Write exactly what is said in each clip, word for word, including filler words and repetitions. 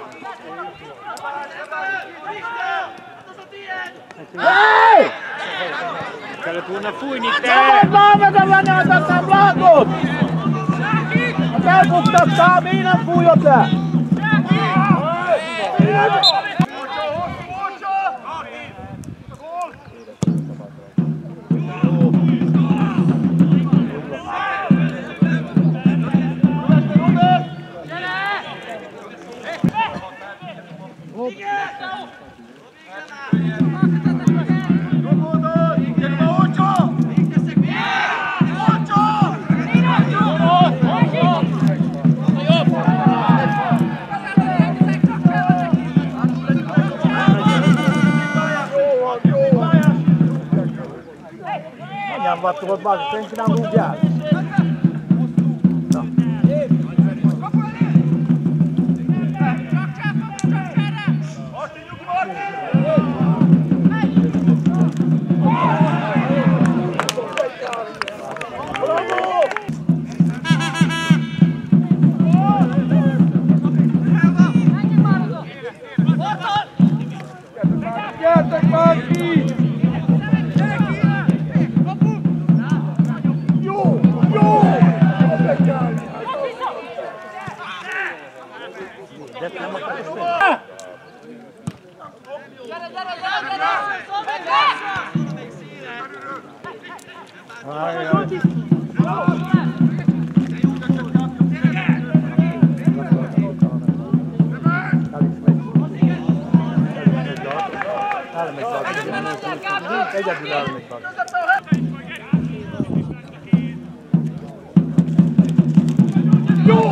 Hei! Kellett volna fújni, te! Szabad lábadon lenyeltettem, látod? Ha elfogtattál, miért nem fújod le? Nem vattogat bázis, senki nem rúgjál. Gyertek már ki! Jó! Jó! Egyedül elmegy meg. Jó!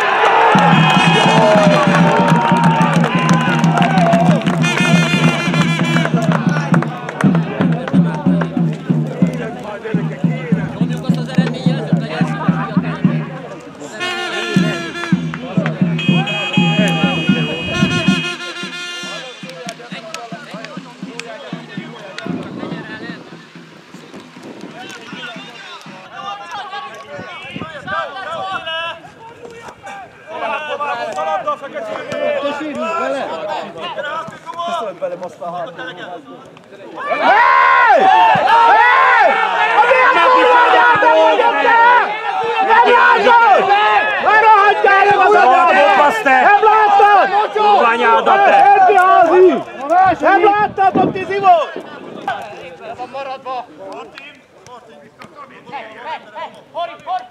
Hei! Hei! A milyen túljárdát mondjad te! Nem látod! Ne rohadjál meg az agyat! Nem láttad? Kurványádat te! Érti házi! Nem láttad, ott tizi volt! Le van maradva! Martin! Martin! Hei! Hei! Hei! Hori! Hori!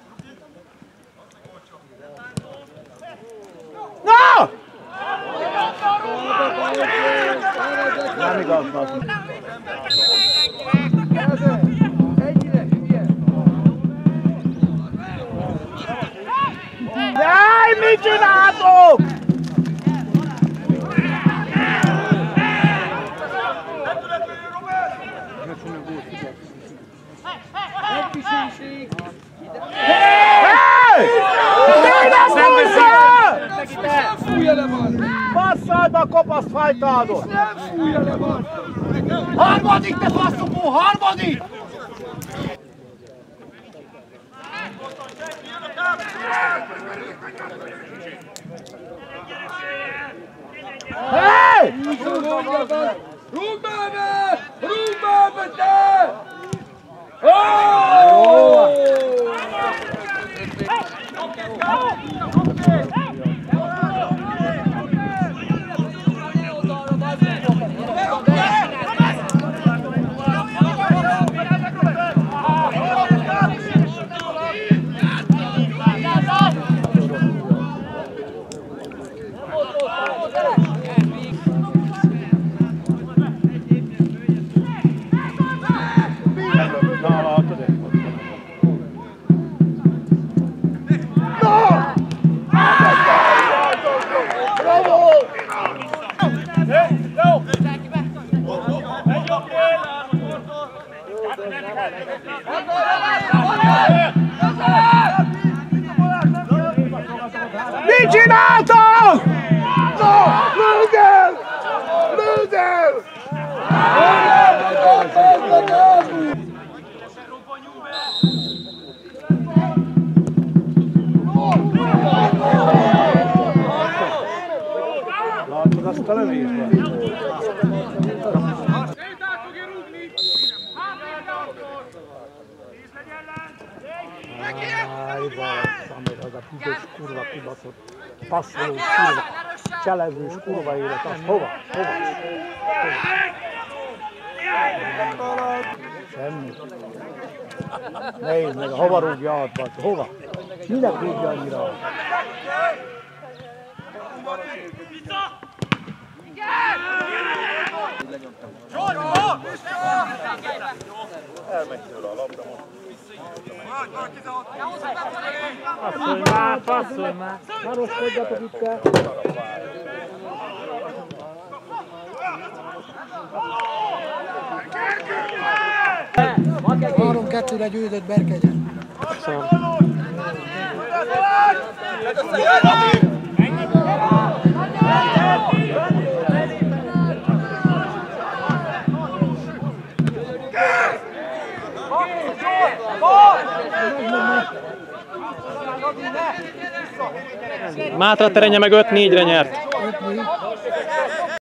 Na! Nem igaz, Martin. Jaj, mit csináltok? Hey! Basszad a kopaszt fajtádot! Harmadik, te faszopó, harmadik! Hey! Rúgd be be! Rúgd be be te! Oh! No! látod azt a lövésben? Áj, bassza meg az a büdös kurva kibaszott, passzoló kurva, cselezős kurva élet, az hova? Hova? Semmi. Nézd meg, hova rúgja át, bassza, hova? Minek rúgja annyira át? Elmegy tőle a labda most. Passzolj már, passzolj már! Városkodjatok itt el! három kettőre győzött Berkegyen. Mátra terenje meg öt négyre nyert.